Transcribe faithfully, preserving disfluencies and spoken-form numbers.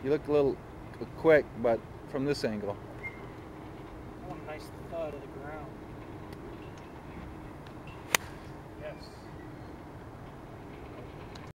You look a little quick, but from this angle. I want a nice thud of the ground.